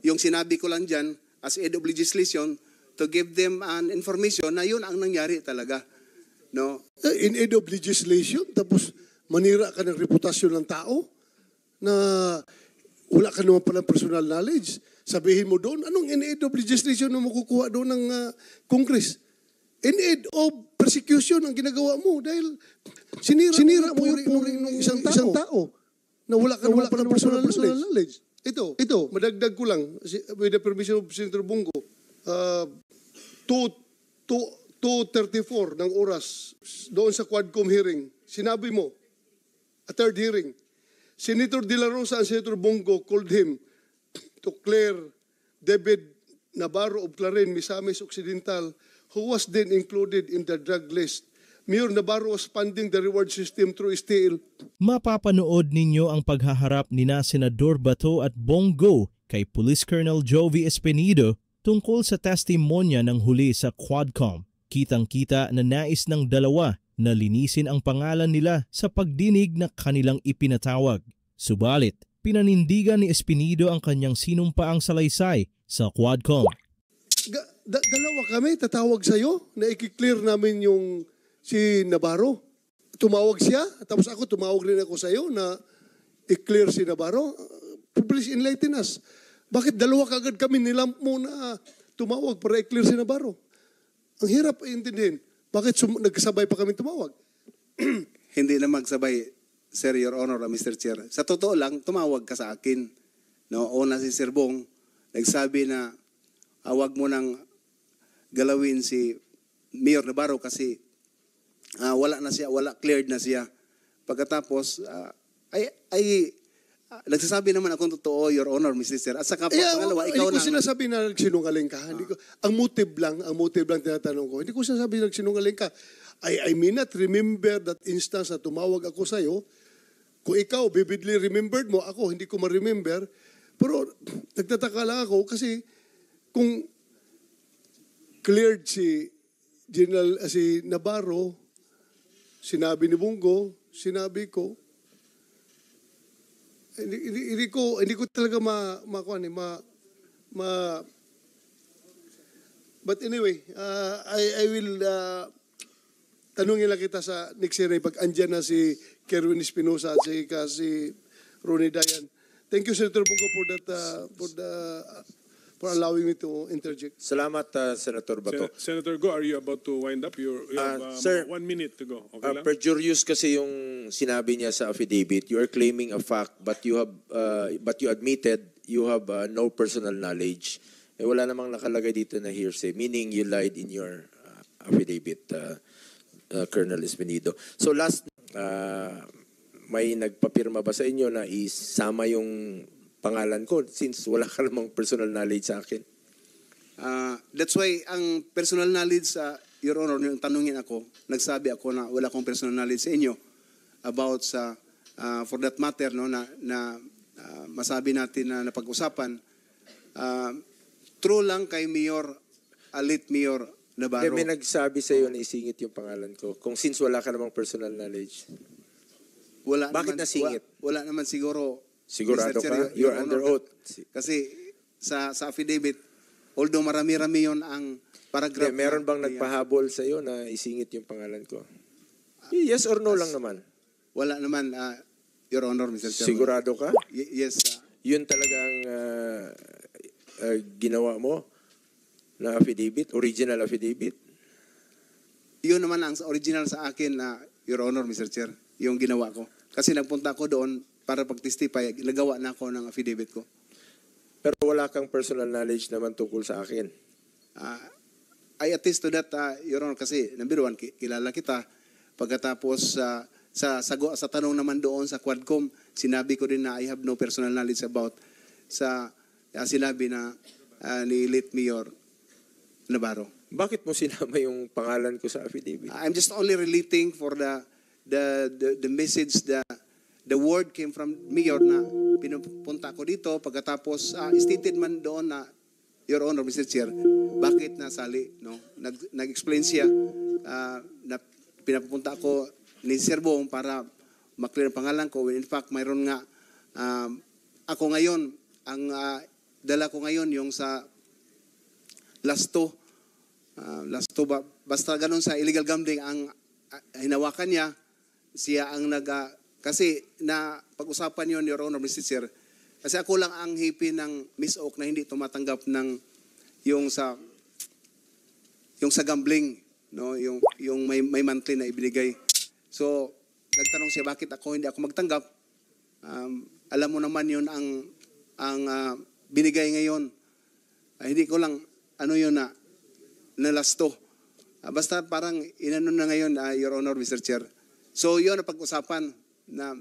Yung sinabi ko lang dyan, as head of legislation, to give them an information na yun ang nangyari talaga. No? In aid of legislation, tapos manira ka ng reputasyon ng tao na wala ka naman palang personal knowledge. Sabihin mo doon, anong in aid of legislation na makukuha doon ng Congress? In aid of persecution ang ginagawa mo dahil sinira mo yung puri ng isang tao na wala ka naman palang personal knowledge. Ito, madagdag ko lang, with the permission of Senator Bongo, 2:34 ng oras doon sa Quadcom hearing, sinabi mo, a third hearing, Senator De La Rosa and Senator Bongo called him to clear David Navarro of Clarin, Misamis Occidental, who was then included in the drug list. Mayor Navarro was funding the reward system through STL. Mapapanood ninyo ang paghaharap ni Senador Bato at Bongo kay Police Colonel Jovi Espinido tungkol sa testimonya ng huli sa Quadcom. Kitang-kita na nais ng dalawa na linisin ang pangalan nila sa pagdinig na kanilang ipinatawag. Subalit, pinanindigan ni Espinido ang kanyang sinumpaang salaysay sa Quadcom. Dalawa kami tatawag sa'yo na i-clear namin yung si Navarro. Tumawag siya, tapos ako tumawag rin ako sa'yo na i-clear si Navarro. Please enlighten us. Bakit dalawa kagad kami nilamp mo na tumawag para i-clear si Navarro? Ang hirap intindihin. Bakit nagkasabay pa kami tumawag? Hindi na magsabay, Sir, Your Honor, Mr. Chair. Sa totoo lang, tumawag ka sa akin. No, una si Sir Bong, nagsabi na wag mo nang galawin si Mayor Navarro kasi wala na siya, cleared na siya. Pagkatapos, nagsasabi naman akong totoo, Your Honor, Mr. Sir. At saka pangalawa, ikaw hindi ko nang... sinasabi na nagsinungaling ka. Ang motive lang tinatanong ko. Hindi ko sinasabi na nagsinungaling ka. I may not remember that instance na tumawag ako sa'yo. Kung ikaw, vividly remembered mo, ako hindi ko ma-remember. Pero nagtataka lang ako kasi kung cleared si Navarro, sinabi ni Bongo, sinabi ko, hindi ko talaga but anyway, I will tanungin lang kita sa next hearing pag andyan na si Kerwin Espinosa at si Ronnie Dayan. Thank you, Senator Bongo, for allowing me to interject. Salamat, Senator Bato. Senator Go, are you about to wind up? You have sir, 1 minute to go. Okay lang? Perjurious kasi yung sinabi niya sa affidavit. You are claiming a fact, but you admitted you have no personal knowledge. Wala namang nakalagay dito na hearsay, meaning you lied in your affidavit, Colonel Espinido. So last, may nagpapirma ba sa inyo na isama yung pangalan ko since wala ka namang personal knowledge sa akin? That's why ang personal knowledge, Your Honor, yung tanungin ako, nagsabi ako na wala akong personal knowledge sa inyo about for that matter, no, na masabi natin na napag-usapan. True lang kay late Mayor Navarro. May nagsabi sa iyo na isingit yung pangalan ko kung since wala ka namang personal knowledge. Bakit nasingit? Wala naman siguro. Sigurado ka? You're under oath. Kasi sa affidavit, although marami-rami yon ang paragraph. Meron bang nagpahabol sa iyo na isingit yung pangalan ko? Yes or no lang naman? Wala naman, Your Honor, Mr. Chairman. Sigurado ka? Yes. Yun talagang ginawa mo na affidavit? Original affidavit? Yun naman ang original sa akin na, Your Honor, Mr. Chair, yung ginawa ko. Kasi nagpunta ako doon para pag-testify, nagawa na ako ng affidavit ko. Pero wala kang personal knowledge naman tungkol sa akin. I attest to that, Your Honor, kasi number one, kilala kita. Pagkatapos sa tanong naman doon sa Quadcom, sinabi ko din na I have no personal knowledge about sa sinabi na ni late Mayor Navarro. Bakit mo sinama yung pangalan ko sa affidavit? I'm just only relating for the message the word came from Mayor na pinupunta ko dito. Pagkatapos stated man doon na, Your Honor, Mr. Chair, bakit nasali, no? Nag-explain siya na pinapunta ko ni Sir Bong para maklear ang pangalan ko. In fact, mayroon nga ako ngayon ang dala ko ngayon yung sa Lasto. Lasto ba? Basta ganun sa illegal gambling ang hinawakan niya. Siya ang kasi na pag-usapan yon, Your Honor, Mr. Chair. Kasi ako lang ang hipi ng Miss Oak na hindi tumatanggap ng yung sa gambling, no, yung may monthly na ibinigay. So nagtanong siya bakit hindi ako magtanggap. Alam mo naman yun ang binigay ngayon. Hindi ko lang ano yun na Lasto. Basta parang inano na ngayon, Your Honor, Mr. Chair. So yun ang pag-usapan na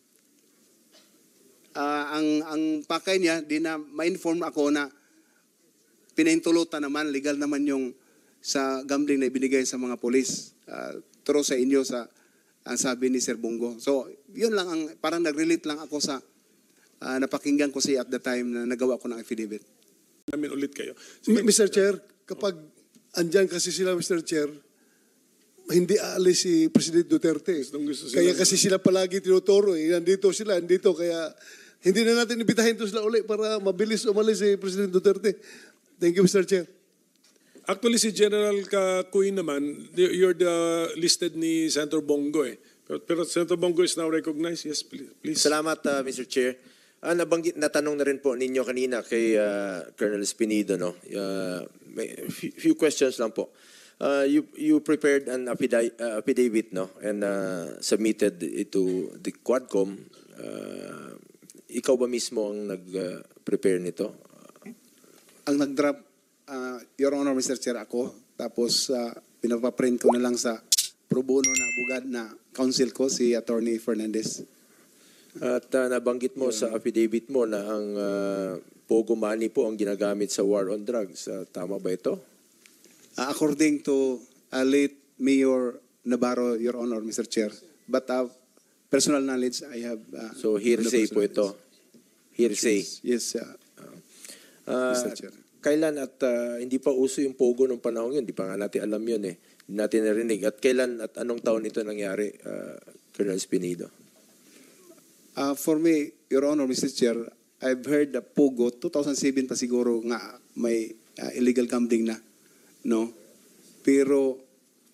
ang pakay niya, di na ma-inform ako na pinahintulutan naman, legal naman yung sa gambling na ibinigay sa mga polis. Turo sa inyo ang sabi ni Sir Bongo. So yun lang, parang nag-relate lang ako sa napakinggan ko siya at the time na nagawa ko ng affidavit. Namin ulit kayo. Mr. Chair, kapag andyan kasi sila, Mr. Chair, hindi aalis si President Duterte. Kaya kasi sila palagi tinuturo. Nandito sila, nandito. Kaya hindi na natin ibitahin to sila uli para mabilis umalis si President Duterte. Thank you, Mr. Chair. Actually, si General Kakuy naman, you're the listed ni Senator Bongo eh. Pero Senator Bongo is now recognized. Yes, please. Salamat, Mr. Chair. Natanong na rin po ninyo kanina kay Colonel Espinido, no? May few questions lang po. You prepared an affidavit, no, and submitted it to the Quadcom. Ikaw ba mismo ang nag-prepare nito? Ang nag-draft, Your Honor, Mr. Chair, ako. Tapos pinapaprint ko na lang sa pro bono na abogad na counsel ko, si Attorney Fernandez. At nabanggit mo sa affidavit mo na ang Pogo money po ang ginagamit sa war on drugs. Tama ba ito? According to late Mayor Navarro, Your Honor, Mr. Chair. But personal knowledge, I have... so hearsay po ito? Hearsay? Yes, Mr. Chair. Kailan at hindi pa uso yung Pogo nung panahon yun? Hindi pa nga natin alam yun eh. Hindi natin narinig. At kailan at anong taon ito nangyari, Colonel Espinido? For me, Your Honor, Mr. Chair, I've heard the Pogo, 2007 pa siguro nga may illegal gambling na. No, pero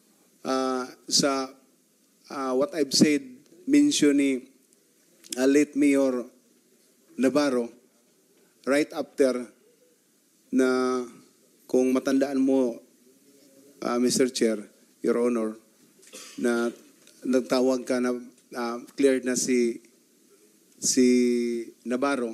sa what I've said, mention ni late Mayor Navarro, right after na kung matandaan mo, Mr. Chair, Your Honor, na nagtawag ka na cleared na si Navarro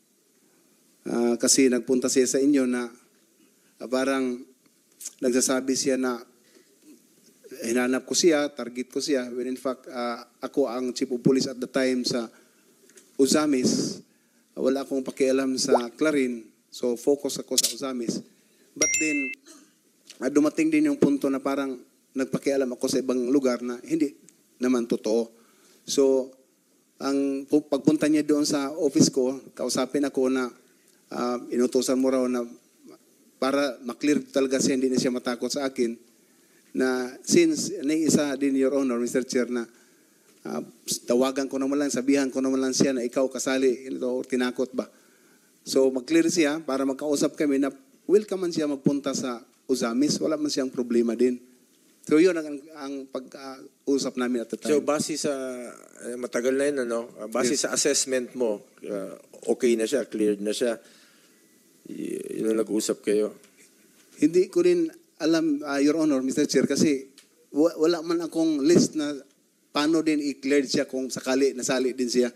kasi nagpunta siya sa inyo na parang nagsasabi siya na hinanap ko siya, target ko siya. When in fact, ako ang chief of police at the time sa Uzamis. Wala akong pakialam sa Clarin. So, focus ako sa Uzamis. But then, dumating din yung punto na parang nagpakialam ako sa ibang lugar na hindi naman totoo. So, ang pagpunta niya doon sa office ko, kausapin ako na inutusan mo raw na para maklear talaga siya, hindi na siya matakot sa akin, na since isa din, Your Honor, Mr. Chair, na tawagan ko naman lang, sabihan ko naman lang siya na ikaw kasali, o tinakot ba? So mag-clear siya para magkausap kami na welcome man siya magpunta sa Uzamis, wala man siyang problema din. So yun ang pag-usap namin at the time. So base sa, matagal na yun, ano? Base sa assessment mo, okay na siya, cleared na siya, yun ang nag-usap kayo? Hindi ko rin alam, Your Honor, Mr. Chair, kasi wala man akong list na paano din i-clear siya kung sakali nasali din siya.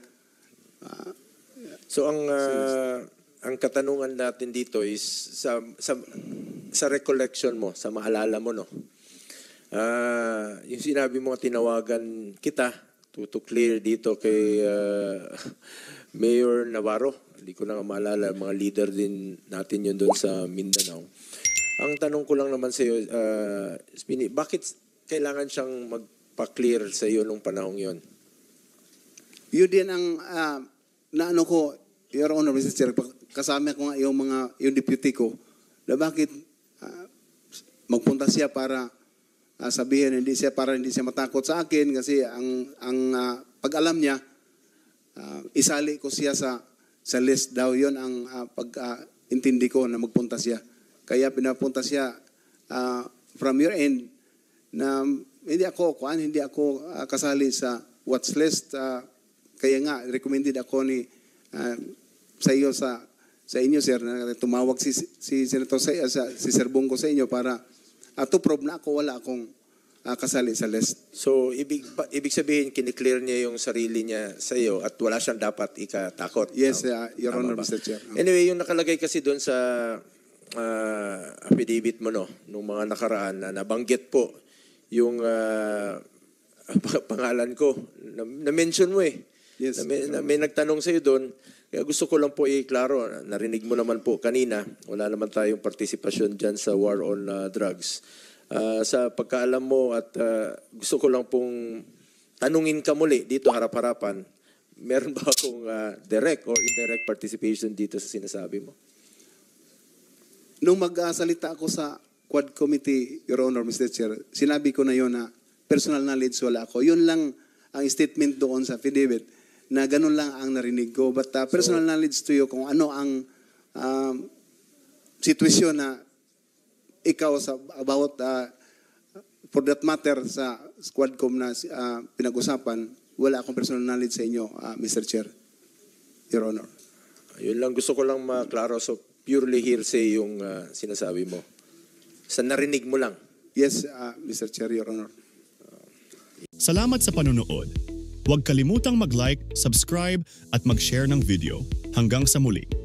So ang katanungan natin dito is sa recollection mo, sa maalala mo, no? Yung sinabi mo, tinawagan kita to clear dito kay Mayor Navarro. Hindi ko na maalala, mga leader din natin yun doon sa Mindanao. Ang tanong ko lang naman sa iyo, Spini, bakit kailangan siyang magpa-clear sa iyo nung panahong yon? Yun din ang naano ko, Your Honor, Mr. Chair, kasama ko nga yung deputy ko, na bakit magpunta siya para sabihin hindi siya matakot sa akin kasi ang pag-alam niya, isali ko siya sa list daw. Yon ang intindi ko na magpunta siya. Kaya pinapunta siya from your end na hindi ako kasali sa watch list. Kaya nga, recommended ako sa inyo, sir, na tumawag si Senator si Sir Bongo sa inyo para to prove na wala akong kasali sa list. So, ibig sabihin, kiniklear niya yung sarili niya sa iyo at wala siyang dapat ikatakot. Yes, Your Tama Honor, ba? Mr. Chair. Anyway, yung nakalagay kasi doon sa affidavit mo, nung mga nakaraan, na nabanggit po yung pangalan ko. Na-mention mo eh. Yes. May nagtanong sa iyo doon. Kaya gusto ko lang po i-klaro, narinig mo naman po kanina, wala naman tayong partisipasyon dyan sa war on drugs. Sa pagkaalam mo at gusto ko lang pong tanungin ka muli dito harap-harapan, meron ba akong direct or indirect participation dito sa sinasabi mo? Nung magsalita ako sa Quad Committee, Your Honor, Mr. Chair, sinabi ko na yun na personal knowledge wala ako. Yun lang ang statement doon sa affidavit na ganun lang ang narinig ko. But personal knowledge to you kung ano ang sitwasyon na ikaw about for that matter sa Quadcom na pinag-usapan, wala akong personal knowledge sa inyo, Mr. Chair, Your Honor. Yun lang, gusto ko lang maklaro. So purely hearsay yung sinasabi mo. Sa narinig mo lang. Yes, Mr. Chair, Your Honor. Salamat sa panonood. Huwag kalimutang mag-like, subscribe at mag-share ng video. Hanggang sa muli.